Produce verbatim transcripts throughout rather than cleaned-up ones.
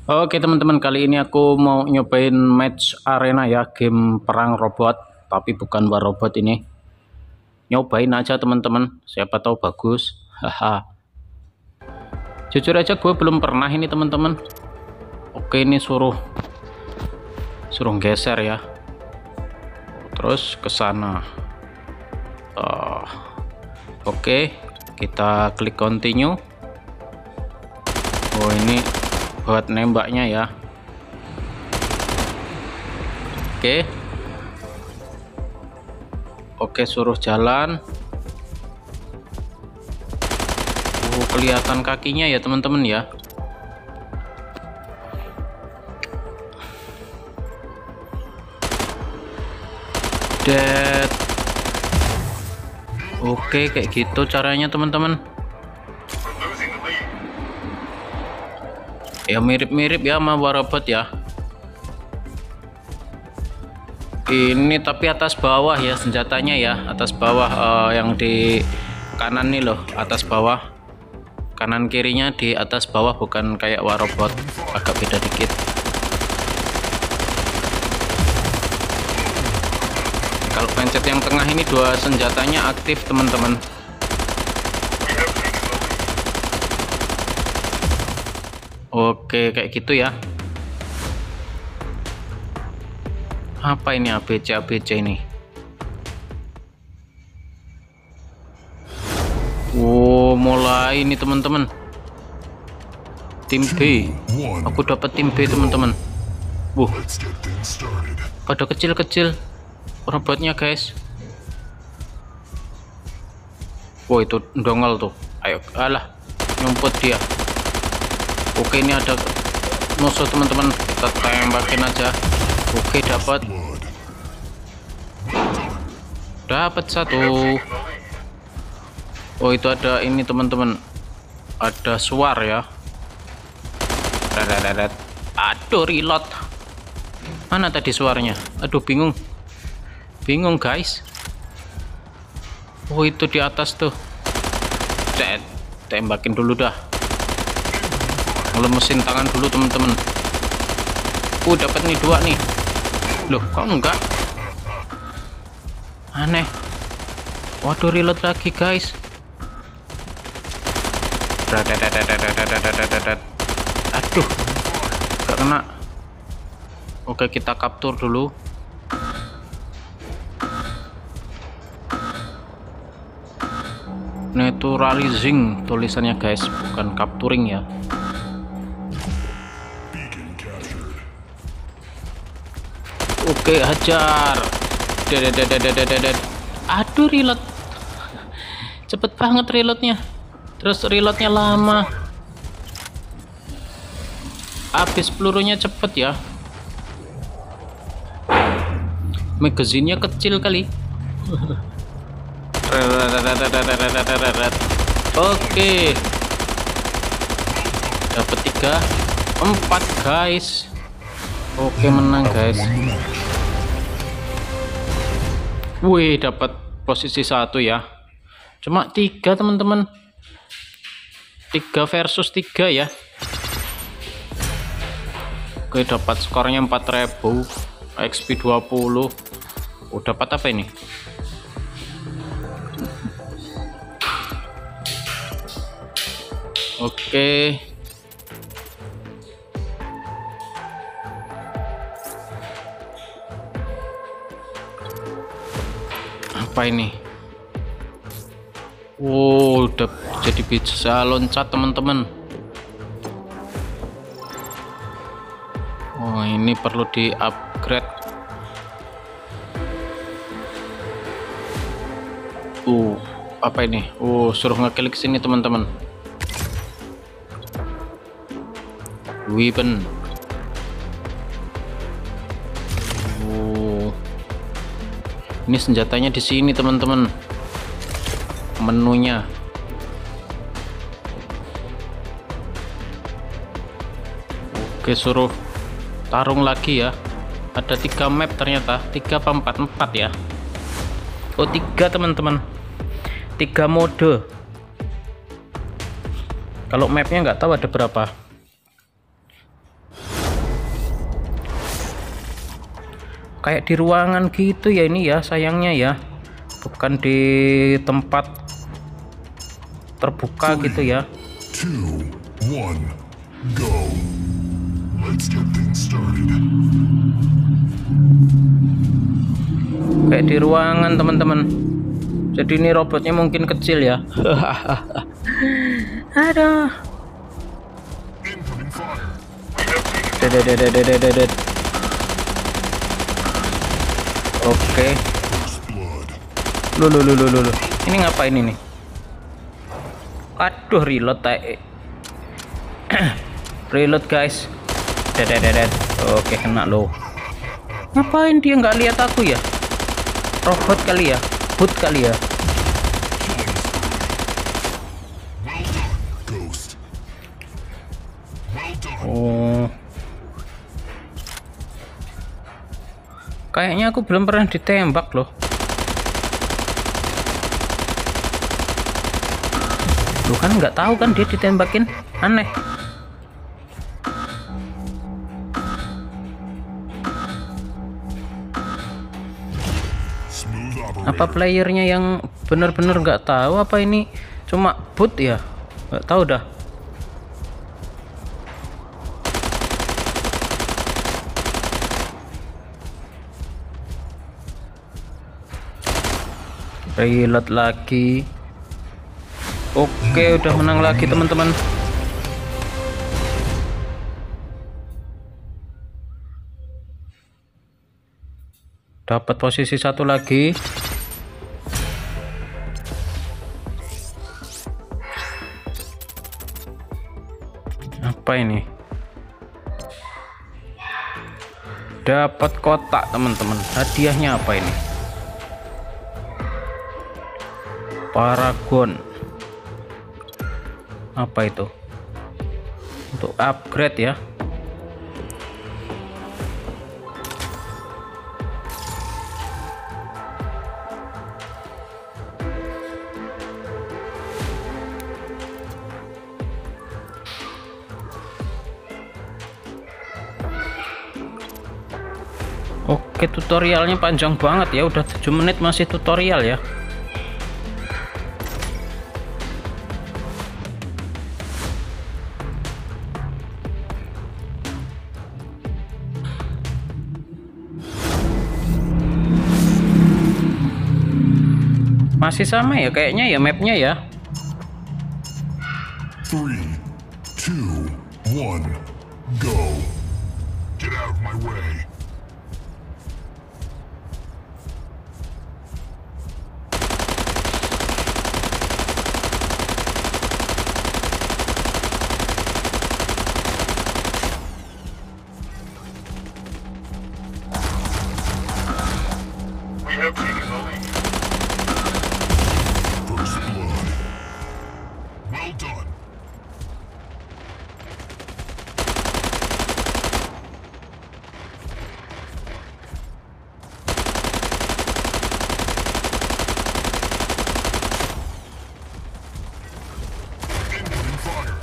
Oke teman-teman, kali ini aku mau nyobain match arena ya, game perang robot, tapi bukan war robot ini. Nyobain aja teman-teman, siapa tahu bagus. Haha. Jujur aja gue belum pernah ini teman-teman. Oke, ini suruh suruh geser ya. Terus ke sana. Uh, Oke, kita klik continue. Oh, ini buat nembaknya ya. Oke. Oke, suruh jalan. Oh, kelihatan kakinya ya teman-teman ya. Dead. Oke, kayak gitu caranya teman-teman. Ya mirip-mirip ya sama war robot ya. Ini tapi atas bawah ya senjatanya ya, atas bawah uh, yang di kanan nih loh, atas bawah. Kanan kirinya di atas bawah, bukan kayak war robot, agak beda dikit. Kalau pencet yang tengah ini dua senjatanya aktif teman-teman. Oke, kayak gitu ya. Apa ini A B C A B C ini? Oh, mulai ini teman-teman. Tim B. Aku dapat tim B teman-teman. Wuh. Pada kecil-kecil robotnya guys. Wow, itu dongel tuh. Ayo, alah, nyumput dia. Oke, ini ada musuh teman-teman, kita tembakin aja. Oke, dapat dapat satu. Oh, itu ada ini teman-teman, ada suar ya. Aduh, reload. Mana tadi suaranya? Aduh, bingung bingung guys. Oh, itu di atas tuh. Set, tembakin dulu dah. Lemesin tangan dulu teman-teman. Uh, dapat nih dua nih. Loh, kok enggak? Aneh. Waduh, reload lagi guys. Aduh, gak kena. Oke, kita capture dulu. Neutralizing tulisannya guys, bukan capturing ya. Oke, hajar. Aduh, reload cepet banget reloadnya. Terus reloadnya lama. Habis pelurunya cepet ya. Magazinnya kecil kali. Oke, dapat tiga empat guys. Oke, menang guys. Wih, dapat posisi satu ya. Cuma tiga teman-teman. Tiga versus tiga ya. Oke, dapat skornya empat ribu, X P dua puluh. Oh, dapat apa ini? Oke. Apa ini? Wow, udah jadi bisa loncat teman-teman. Oh, ini perlu di upgrade. Uh, apa ini? Oh, suruh ngeklik sini teman-teman. Weapon. Oh, ini senjatanya di sini teman-teman. Menunya. Oke, suruh tarung lagi ya. Ada tiga map ternyata, tiga apa empat empat ya. Oh, tiga teman-teman, tiga mode. Kalau mapnya nggak tahu ada berapa. kayak di ruangan gitu ya ini ya, sayangnya ya, bukan di tempat terbuka gitu ya. Two, one, go. Let's get things started. Kayak di ruangan teman-teman. Jadi ini robotnya mungkin kecil ya. Aduh. Incoming fire. Dedet. Oke. First blood. Lu lu lu lu lu. Ini ngapain ini? Aduh, reload tae. Reload guys. Dedet. Oke, kena lo. Ngapain dia nggak lihat aku ya? Robot kali ya? Bot kali ya? Well done, Ghost. Well done. Oh. Kayaknya aku belum pernah ditembak loh. Lu kan nggak tahu kan dia ditembakin? Aneh. Smooth operator. Apa playernya yang bener-bener nggak tahu apa ini cuma bot ya? Nggak tahu dah. Reload lagi. Oke, udah menang lagi teman-teman. Dapat posisi satu lagi. Apa ini? Dapat kotak teman-teman. Hadiahnya apa ini? Paragon. Apa itu? Untuk upgrade ya. Oke, tutorialnya panjang banget ya, udah tujuh menit masih tutorial ya. Masih sama ya kayaknya ya mapnya ya. Three, two, one, go. Get out of my way. We have taken the lead. First blood. Well done. Incoming fire.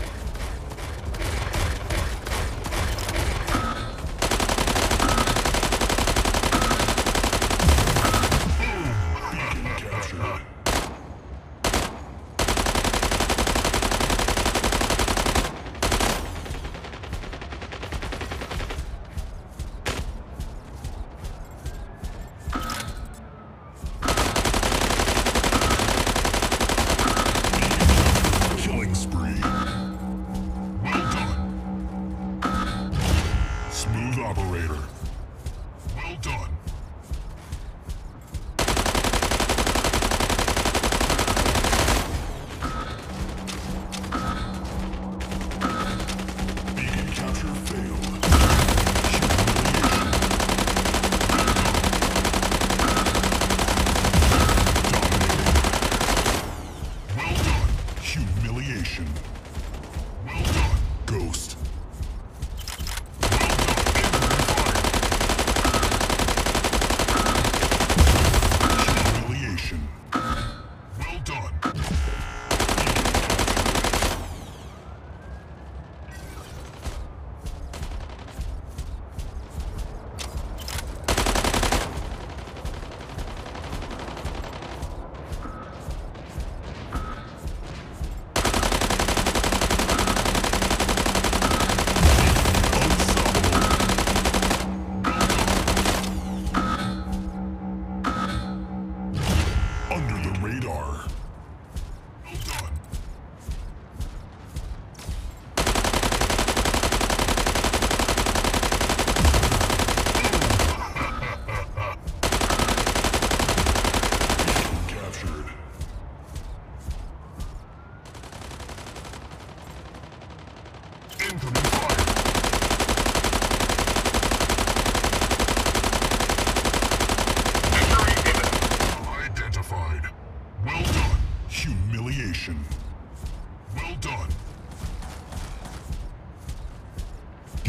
Beacon captured. Killing spree. Well done. Smooth operator. Well done. Beacon capture failed. Humiliation. Dominating. Well done. Humiliation. Well done, Ghost. Well done. Incoming fire.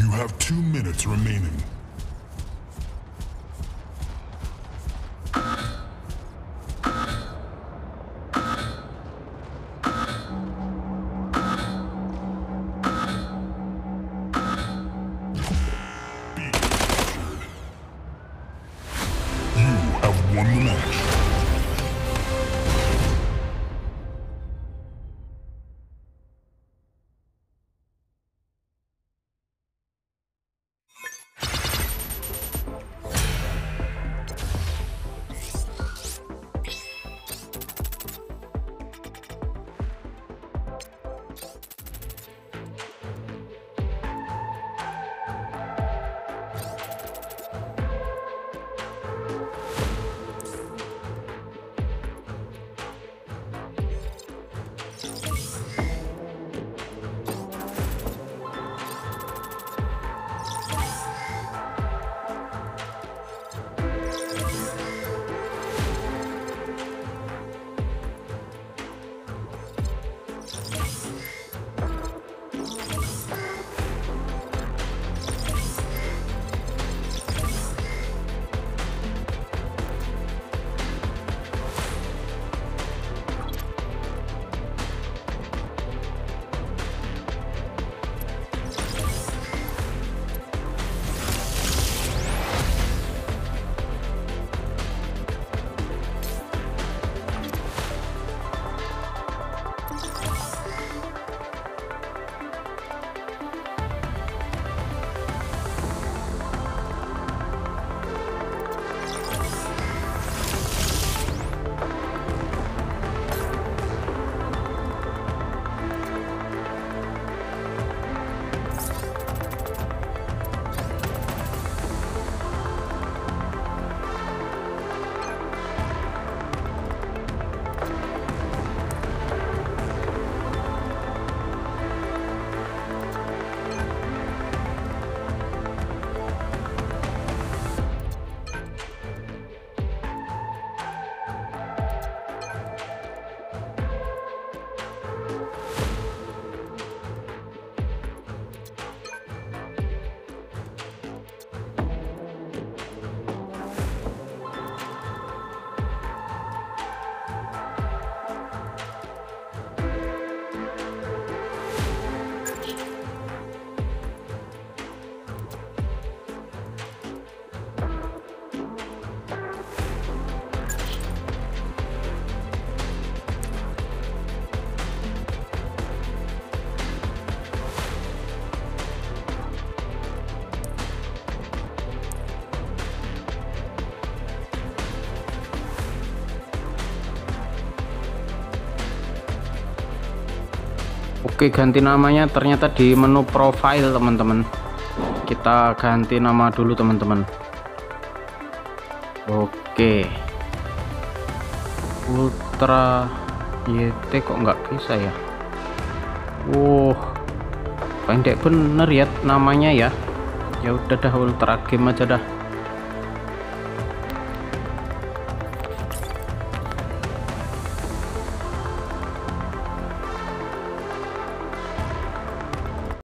You have two minutes remaining. You have won the match. Oke, ganti namanya ternyata di menu profile teman-teman. Kita ganti nama dulu teman-teman. Oke, Ultra Y T kok nggak bisa ya? Wow, pendek bener ya namanya ya. Ya udah dah, Ultra Game aja dah.